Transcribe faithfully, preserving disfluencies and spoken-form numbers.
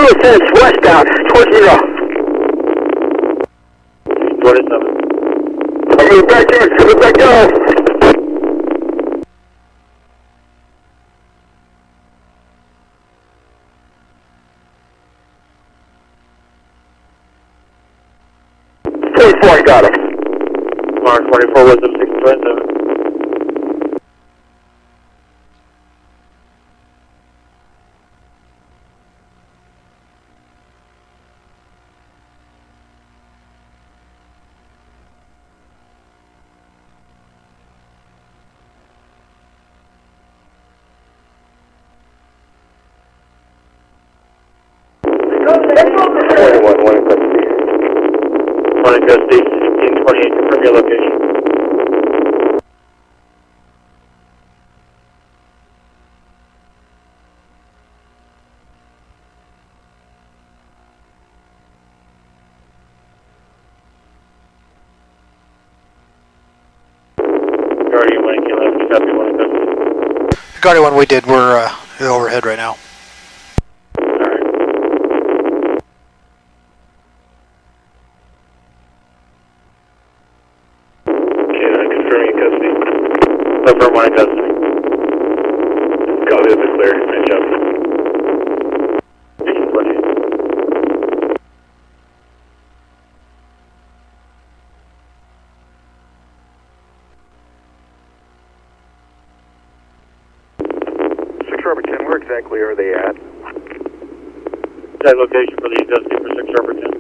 Kilo six westbound, towards zero. twenty-seven. I'm moving back down, coming back down. twenty-four, I got him. Mark twenty-four, wisdom six twenty-seven. twenty-one, one in custody. One in custody, sixteen twenty-eight, confirm your location. Guardian one, can left, copy one in custody. Guardian one, we did. We're uh, overhead right now. Alright. Okay, then confirming custody. Confirm one in custody. Copy, that's clear. Nice job. sixteen twenty-eight. six Robert ten, where exactly are they at? Exact location for the custody for six Robert ten.